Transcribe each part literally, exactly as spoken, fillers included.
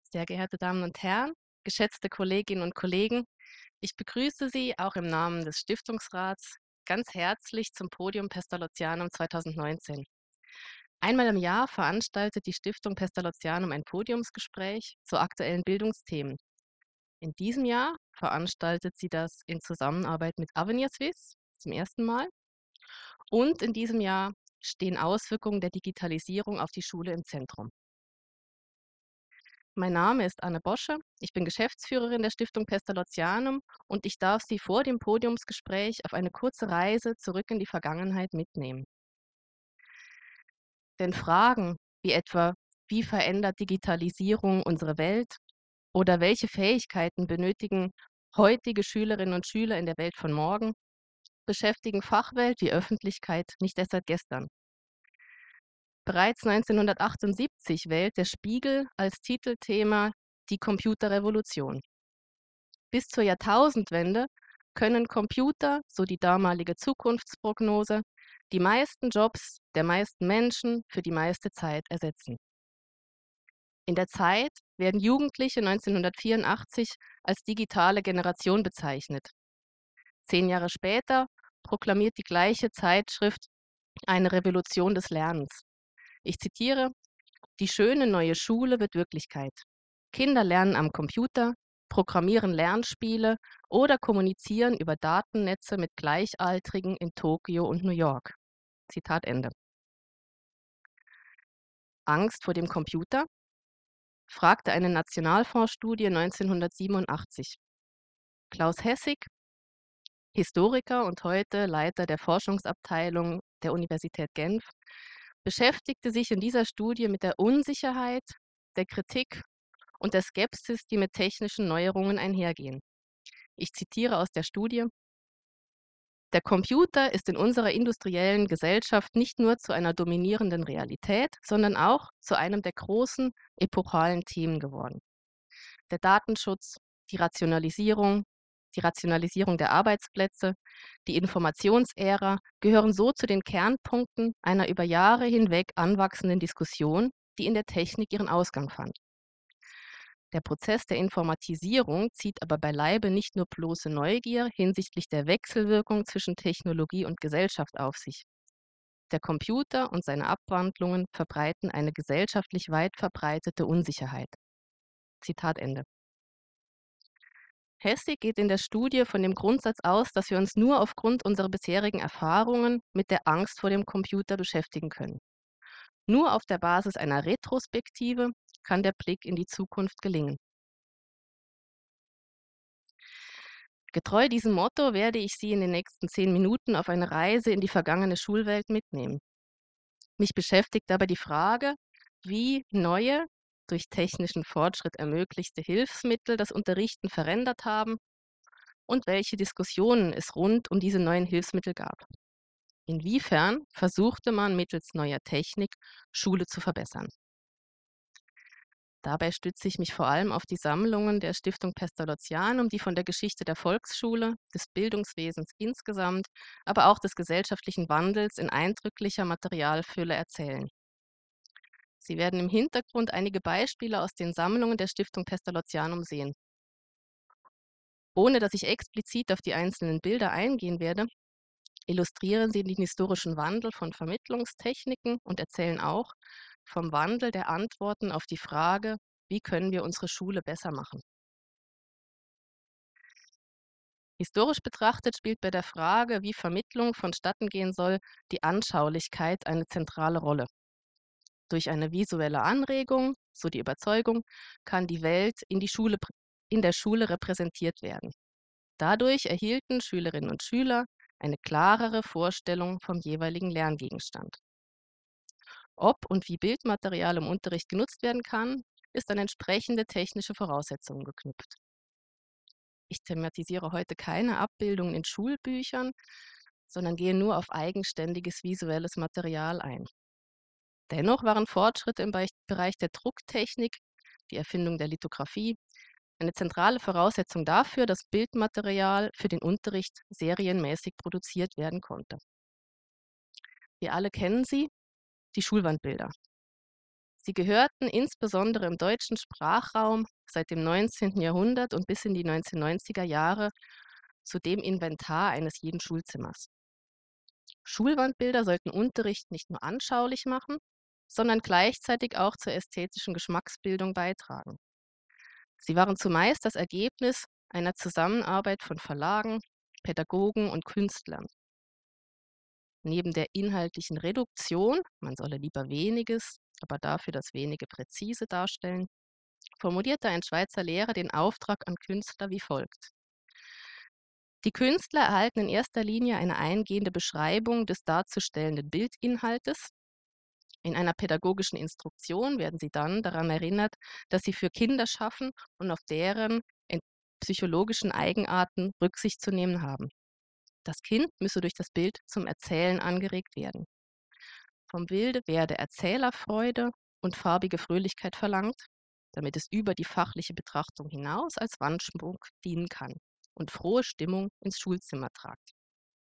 Sehr geehrte Damen und Herren, geschätzte Kolleginnen und Kollegen, ich begrüße Sie auch im Namen des Stiftungsrats ganz herzlich zum Podium Pestalozzianum zweitausendneunzehn. Einmal im Jahr veranstaltet die Stiftung Pestalozzianum ein Podiumsgespräch zu aktuellen Bildungsthemen. In diesem Jahr veranstaltet sie das in Zusammenarbeit mit Avenir Suisse zum ersten Mal. Und in diesem Jahr stehen Auswirkungen der Digitalisierung auf die Schule im Zentrum. Mein Name ist Anne Bosche, ich bin Geschäftsführerin der Stiftung Pestalozzianum und ich darf Sie vor dem Podiumsgespräch auf eine kurze Reise zurück in die Vergangenheit mitnehmen. Denn Fragen wie etwa, wie verändert Digitalisierung unsere Welt oder welche Fähigkeiten benötigen heutige Schülerinnen und Schüler in der Welt von morgen, beschäftigen Fachwelt wie Öffentlichkeit nicht erst seit gestern. Bereits neunzehnhundertachtundsiebzig wählt der Spiegel als Titelthema die Computerrevolution. Bis zur Jahrtausendwende können Computer, so die damalige Zukunftsprognose, die meisten Jobs der meisten Menschen für die meiste Zeit ersetzen. In der Zeit werden Jugendliche neunzehnhundertvierundachtzig als digitale Generation bezeichnet. Zehn Jahre später proklamiert die gleiche Zeitschrift eine Revolution des Lernens. Ich zitiere: Die schöne neue Schule wird Wirklichkeit. Kinder lernen am Computer, programmieren Lernspiele oder kommunizieren über Datennetze mit Gleichaltrigen in Tokio und New York. Zitat Ende. Angst vor dem Computer? Fragte eine Nationalfondsstudie neunzehnhundertsiebenundachtzig. Klaus Hessig, Historiker und heute Leiter der Forschungsabteilung der Universität Genf, beschäftigte sich in dieser Studie mit der Unsicherheit, der Kritik und der Skepsis, die mit technischen Neuerungen einhergehen. Ich zitiere aus der Studie: Der Computer ist in unserer industriellen Gesellschaft nicht nur zu einer dominierenden Realität, sondern auch zu einem der großen epochalen Themen geworden. Der Datenschutz, die Rationalisierung, die Rationalisierung der Arbeitsplätze, die Informationsära gehören so zu den Kernpunkten einer über Jahre hinweg anwachsenden Diskussion, die in der Technik ihren Ausgang fand. Der Prozess der Informatisierung zieht aber beileibe nicht nur bloße Neugier hinsichtlich der Wechselwirkung zwischen Technologie und Gesellschaft auf sich. Der Computer und seine Abwandlungen verbreiten eine gesellschaftlich weit verbreitete Unsicherheit. Zitat Ende. Hessig geht in der Studie von dem Grundsatz aus, dass wir uns nur aufgrund unserer bisherigen Erfahrungen mit der Angst vor dem Computer beschäftigen können. Nur auf der Basis einer Retrospektive kann der Blick in die Zukunft gelingen. Getreu diesem Motto werde ich Sie in den nächsten zehn Minuten auf eine Reise in die vergangene Schulwelt mitnehmen. Mich beschäftigt dabei die Frage, wie neue, durch technischen Fortschritt ermöglichte Hilfsmittel das Unterrichten verändert haben und welche Diskussionen es rund um diese neuen Hilfsmittel gab. Inwiefern versuchte man mittels neuer Technik, Schule zu verbessern? Dabei stütze ich mich vor allem auf die Sammlungen der Stiftung Pestalozzianum, die von der Geschichte der Volksschule, des Bildungswesens insgesamt, aber auch des gesellschaftlichen Wandels in eindrücklicher Materialfülle erzählen. Sie werden im Hintergrund einige Beispiele aus den Sammlungen der Stiftung Pestalozzianum sehen. Ohne dass ich explizit auf die einzelnen Bilder eingehen werde, illustrieren sie den historischen Wandel von Vermittlungstechniken und erzählen auch vom Wandel der Antworten auf die Frage, wie können wir unsere Schule besser machen. Historisch betrachtet spielt bei der Frage, wie Vermittlung vonstatten gehen soll, die Anschaulichkeit eine zentrale Rolle. Durch eine visuelle Anregung, so die Überzeugung, kann die Welt in, die Schule, in der Schule repräsentiert werden. Dadurch erhielten Schülerinnen und Schüler eine klarere Vorstellung vom jeweiligen Lerngegenstand. Ob und wie Bildmaterial im Unterricht genutzt werden kann, ist an entsprechende technische Voraussetzungen geknüpft. Ich thematisiere heute keine Abbildungen in Schulbüchern, sondern gehe nur auf eigenständiges visuelles Material ein. Dennoch waren Fortschritte im Bereich der Drucktechnik, die Erfindung der Lithografie, eine zentrale Voraussetzung dafür, dass Bildmaterial für den Unterricht serienmäßig produziert werden konnte. Wir alle kennen sie, die Schulwandbilder. Sie gehörten insbesondere im deutschen Sprachraum seit dem neunzehnten Jahrhundert und bis in die neunzehnhundertneunziger Jahre zu dem Inventar eines jeden Schulzimmers. Schulwandbilder sollten Unterricht nicht nur anschaulich machen, sondern gleichzeitig auch zur ästhetischen Geschmacksbildung beitragen. Sie waren zumeist das Ergebnis einer Zusammenarbeit von Verlagen, Pädagogen und Künstlern. Neben der inhaltlichen Reduktion, man solle lieber weniges, aber dafür das Wenige präzise darstellen, formulierte ein Schweizer Lehrer den Auftrag an Künstler wie folgt: Die Künstler erhalten in erster Linie eine eingehende Beschreibung des darzustellenden Bildinhaltes. In einer pädagogischen Instruktion werden sie dann daran erinnert, dass sie für Kinder schaffen und auf deren ent- psychologischen Eigenarten Rücksicht zu nehmen haben. Das Kind müsse durch das Bild zum Erzählen angeregt werden. Vom Bilde werde Erzählerfreude und farbige Fröhlichkeit verlangt, damit es über die fachliche Betrachtung hinaus als Wandschmuck dienen kann und frohe Stimmung ins Schulzimmer tragt.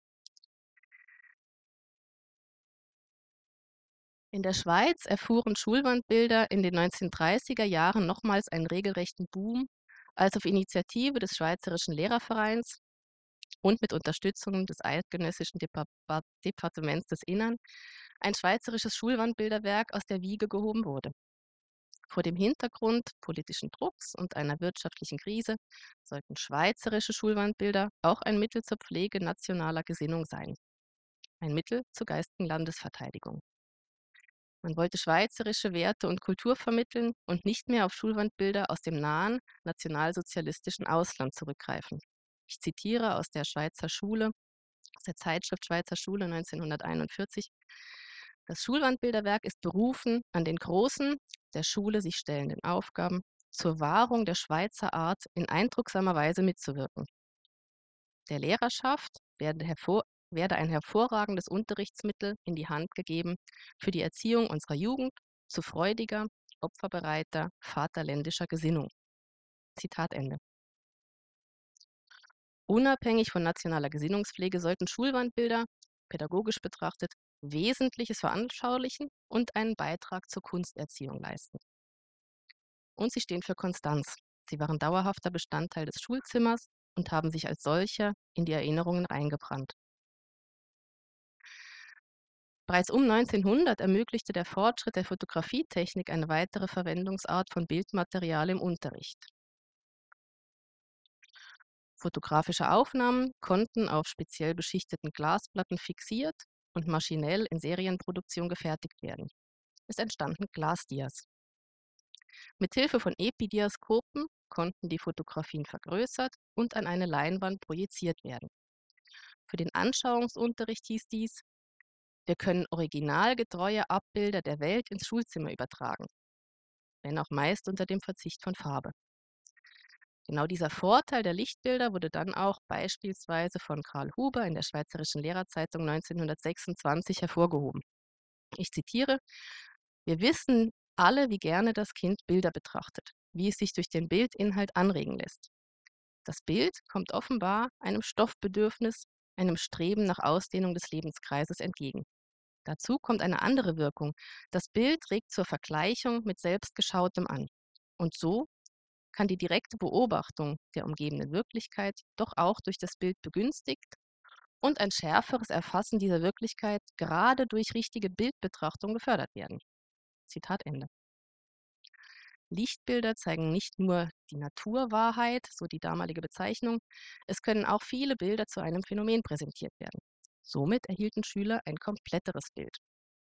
In der Schweiz erfuhren Schulwandbilder in den neunzehnhundertdreißiger Jahren nochmals einen regelrechten Boom, als auf Initiative des Schweizerischen Lehrervereins und mit Unterstützung des Eidgenössischen Depar- Departements des Innern ein schweizerisches Schulwandbilderwerk aus der Wiege gehoben wurde. Vor dem Hintergrund politischen Drucks und einer wirtschaftlichen Krise sollten schweizerische Schulwandbilder auch ein Mittel zur Pflege nationaler Gesinnung sein, ein Mittel zur geistigen Landesverteidigung. Man wollte schweizerische Werte und Kultur vermitteln und nicht mehr auf Schulwandbilder aus dem nahen nationalsozialistischen Ausland zurückgreifen. Ich zitiere aus der Schweizer Schule, aus der Zeitschrift Schweizer Schule neunzehnhunderteinundvierzig: Das Schulwandbilderwerk ist berufen, an den großen, der Schule sich stellenden Aufgaben zur Wahrung der Schweizer Art in eindrucksamer Weise mitzuwirken. Der Lehrerschaft werde, hervor, werde ein hervorragendes Unterrichtsmittel in die Hand gegeben für die Erziehung unserer Jugend zu freudiger, opferbereiter, vaterländischer Gesinnung. Zitat Ende. Unabhängig von nationaler Gesinnungspflege sollten Schulwandbilder, pädagogisch betrachtet, Wesentliches veranschaulichen und einen Beitrag zur Kunsterziehung leisten. Und sie stehen für Konstanz. Sie waren dauerhafter Bestandteil des Schulzimmers und haben sich als solcher in die Erinnerungen eingebrannt. Bereits um neunzehnhundert ermöglichte der Fortschritt der Fotografietechnik eine weitere Verwendungsart von Bildmaterial im Unterricht. Fotografische Aufnahmen konnten auf speziell beschichteten Glasplatten fixiert und maschinell in Serienproduktion gefertigt werden. Es entstanden Glasdias. Mit Hilfe von Epidiaskopen konnten die Fotografien vergrößert und an eine Leinwand projiziert werden. Für den Anschauungsunterricht hieß dies: Wir können originalgetreue Abbilder der Welt ins Schulzimmer übertragen, wenn auch meist unter dem Verzicht von Farbe. Genau dieser Vorteil der Lichtbilder wurde dann auch beispielsweise von Karl Huber in der Schweizerischen Lehrerzeitung neunzehnhundertsechsundzwanzig hervorgehoben. Ich zitiere: Wir wissen alle, wie gerne das Kind Bilder betrachtet, wie es sich durch den Bildinhalt anregen lässt. Das Bild kommt offenbar einem Stoffbedürfnis, einem Streben nach Ausdehnung des Lebenskreises entgegen. Dazu kommt eine andere Wirkung. Das Bild regt zur Vergleichung mit Selbstgeschautem an. Und so kann die direkte Beobachtung der umgebenden Wirklichkeit doch auch durch das Bild begünstigt und ein schärferes Erfassen dieser Wirklichkeit gerade durch richtige Bildbetrachtung gefördert werden. Zitat Ende. Lichtbilder zeigen nicht nur die Naturwahrheit, so die damalige Bezeichnung, es können auch viele Bilder zu einem Phänomen präsentiert werden. Somit erhielten Schüler ein kompletteres Bild.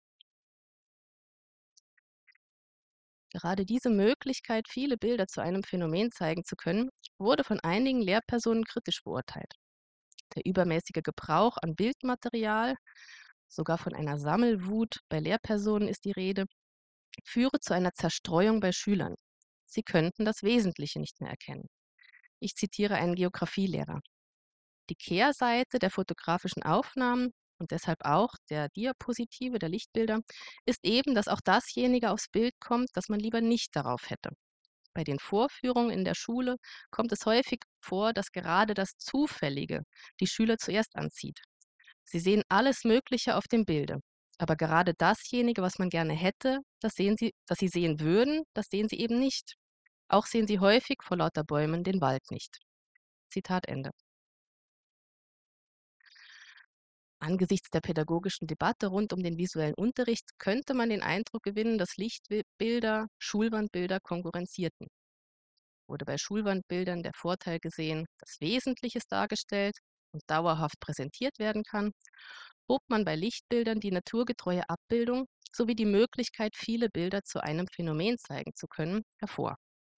Gerade diese Möglichkeit, viele Bilder zu einem Phänomen zeigen zu können, wurde von einigen Lehrpersonen kritisch beurteilt. Der übermäßige Gebrauch an Bildmaterial, sogar von einer Sammelwut bei Lehrpersonen ist die Rede, führe zu einer Zerstreuung bei Schülern. Sie könnten das Wesentliche nicht mehr erkennen. Ich zitiere einen Geographielehrer: Die Kehrseite der fotografischen Aufnahmen und deshalb auch der Diapositive, der Lichtbilder, ist eben, dass auch dasjenige aufs Bild kommt, das man lieber nicht darauf hätte. Bei den Vorführungen in der Schule kommt es häufig vor, dass gerade das Zufällige die Schüler zuerst anzieht. Sie sehen alles Mögliche auf dem Bilde, Aber gerade dasjenige, was man gerne hätte, das sehen sie das sie sehen würden, das sehen sie eben nicht. Auch sehen sie häufig vor lauter Bäumen den Wald nicht. Zitat Ende. Angesichts der pädagogischen Debatte rund um den visuellen Unterricht könnte man den Eindruck gewinnen, dass Lichtbilder Schulwandbilder konkurrenzierten. Wurde bei Schulwandbildern der Vorteil gesehen, dass Wesentliches dargestellt und dauerhaft präsentiert werden kann, hob man bei Lichtbildern die naturgetreue Abbildung sowie die Möglichkeit, viele Bilder zu einem Phänomen zeigen zu können, hervor.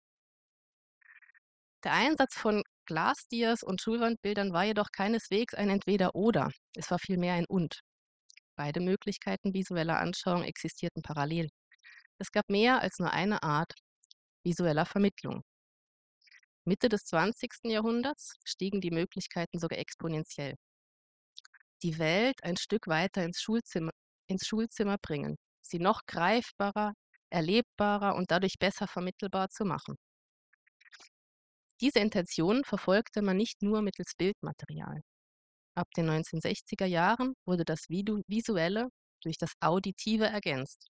Der Einsatz von Glasdias und Schulwandbildern war jedoch keineswegs ein Entweder-Oder, es war vielmehr ein Und. Beide Möglichkeiten visueller Anschauung existierten parallel. Es gab mehr als nur eine Art visueller Vermittlung. Mitte des zwanzigsten Jahrhunderts stiegen die Möglichkeiten sogar exponentiell. Die Welt ein Stück weiter ins Schulzimmer, ins Schulzimmer bringen, sie noch greifbarer, erlebbarer und dadurch besser vermittelbar zu machen. Diese Intention verfolgte man nicht nur mittels Bildmaterial. Ab den neunzehnhundertsechziger Jahren wurde das Visuelle durch das Auditive ergänzt.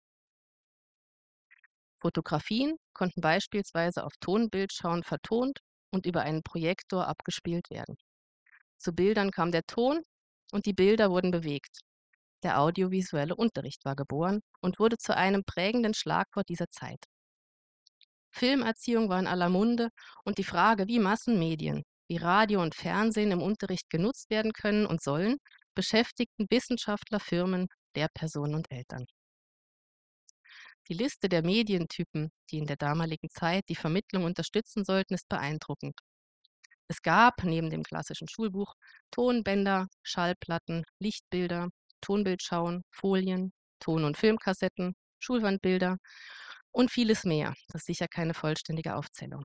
Fotografien konnten beispielsweise auf Tonbildschauen vertont und über einen Projektor abgespielt werden. Zu Bildern kam der Ton und die Bilder wurden bewegt. Der audiovisuelle Unterricht war geboren und wurde zu einem prägenden Schlagwort dieser Zeit. Filmerziehung war in aller Munde und die Frage, wie Massenmedien, wie Radio und Fernsehen im Unterricht genutzt werden können und sollen, beschäftigten Wissenschaftler, Firmen, Lehrpersonen und Eltern. Die Liste der Medientypen, die in der damaligen Zeit die Vermittlung unterstützen sollten, ist beeindruckend. Es gab neben dem klassischen Schulbuch Tonbänder, Schallplatten, Lichtbilder, Tonbildschauen, Folien, Ton- und Filmkassetten, Schulwandbilder und vieles mehr. Das ist sicher keine vollständige Aufzählung.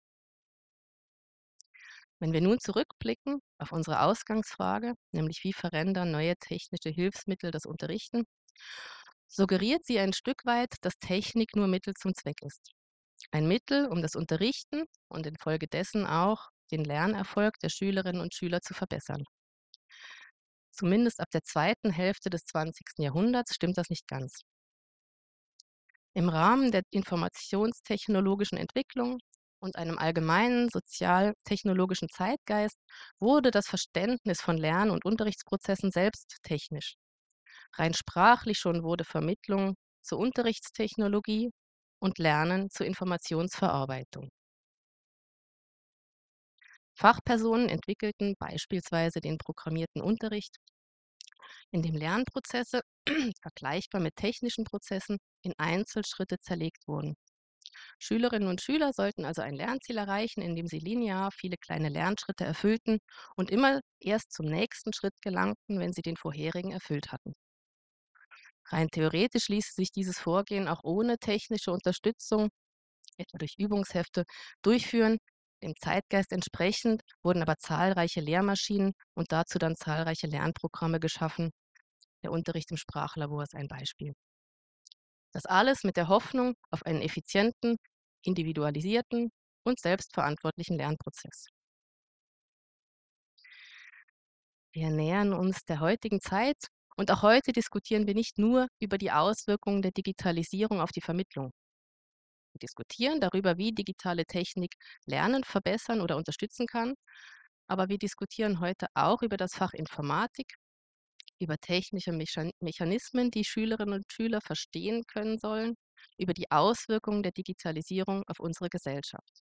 Wenn wir nun zurückblicken auf unsere Ausgangsfrage, nämlich wie verändern neue technische Hilfsmittel das Unterrichten, suggeriert sie ein Stück weit, dass Technik nur Mittel zum Zweck ist. Ein Mittel, um das Unterrichten und infolgedessen auch den Lernerfolg der Schülerinnen und Schüler zu verbessern. Zumindest ab der zweiten Hälfte des zwanzigsten Jahrhunderts stimmt das nicht ganz. Im Rahmen der informationstechnologischen Entwicklung und einem allgemeinen sozialtechnologischen Zeitgeist wurde das Verständnis von Lern- und Unterrichtsprozessen selbst technisch. Rein sprachlich schon wurde Vermittlung zur Unterrichtstechnologie und Lernen zur Informationsverarbeitung. Fachpersonen entwickelten beispielsweise den programmierten Unterricht, in dem Lernprozesse, vergleichbar mit technischen Prozessen, in Einzelschritte zerlegt wurden. Schülerinnen und Schüler sollten also ein Lernziel erreichen, indem sie linear viele kleine Lernschritte erfüllten und immer erst zum nächsten Schritt gelangten, wenn sie den vorherigen erfüllt hatten. Rein theoretisch ließe sich dieses Vorgehen auch ohne technische Unterstützung, etwa durch Übungshefte, durchführen. Dem Zeitgeist entsprechend wurden aber zahlreiche Lehrmaschinen und dazu dann zahlreiche Lernprogramme geschaffen. Der Unterricht im Sprachlabor ist ein Beispiel. Das alles mit der Hoffnung auf einen effizienten, individualisierten und selbstverantwortlichen Lernprozess. Wir nähern uns der heutigen Zeit und auch heute diskutieren wir nicht nur über die Auswirkungen der Digitalisierung auf die Vermittlung. Wir diskutieren darüber, wie digitale Technik Lernen verbessern oder unterstützen kann, aber wir diskutieren heute auch über das Fach Informatik, über technische Mechan- Mechanismen, die Schülerinnen und Schüler verstehen können sollen, über die Auswirkungen der Digitalisierung auf unsere Gesellschaft.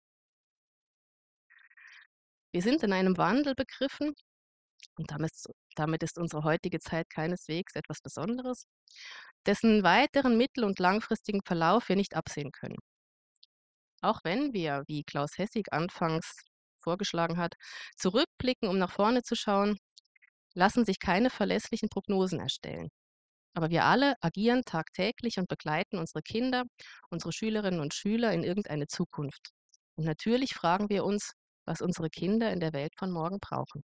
Wir sind in einem Wandel begriffen und damit, damit ist unsere heutige Zeit keineswegs etwas Besonderes, dessen weiteren mittel- und langfristigen Verlauf wir nicht absehen können. Auch wenn wir, wie Klaus Hessig anfangs vorgeschlagen hat, zurückblicken, um nach vorne zu schauen, lassen sich keine verlässlichen Prognosen erstellen. Aber wir alle agieren tagtäglich und begleiten unsere Kinder, unsere Schülerinnen und Schüler in irgendeine Zukunft. Und natürlich fragen wir uns, was unsere Kinder in der Welt von morgen brauchen.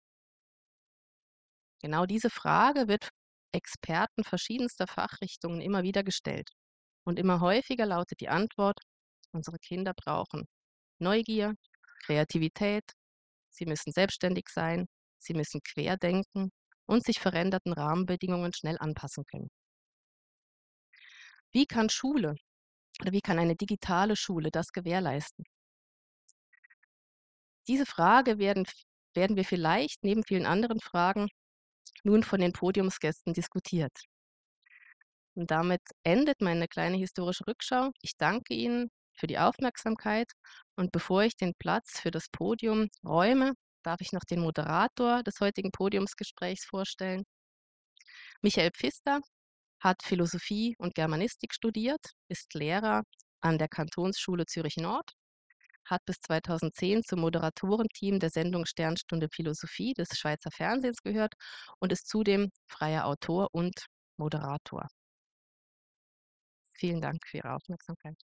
Genau diese Frage wird Experten verschiedenster Fachrichtungen immer wieder gestellt. Und immer häufiger lautet die Antwort, unsere Kinder brauchen Neugier, Kreativität, sie müssen selbstständig sein, sie müssen querdenken und sich veränderten Rahmenbedingungen schnell anpassen können. Wie kann Schule oder wie kann eine digitale Schule das gewährleisten? Diese Frage werden werden wir vielleicht neben vielen anderen Fragen nun von den Podiumsgästen diskutiert. Und damit endet meine kleine historische Rückschau. Ich danke Ihnen für die Aufmerksamkeit und bevor ich den Platz für das Podium räume, darf ich noch den Moderator des heutigen Podiumsgesprächs vorstellen. Michael Pfister hat Philosophie und Germanistik studiert, ist Lehrer an der Kantonsschule Zürich Nord, hat bis zweitausendzehn zum Moderatorenteam der Sendung Sternstunde Philosophie des Schweizer Fernsehens gehört und ist zudem freier Autor und Moderator. Vielen Dank für Ihre Aufmerksamkeit.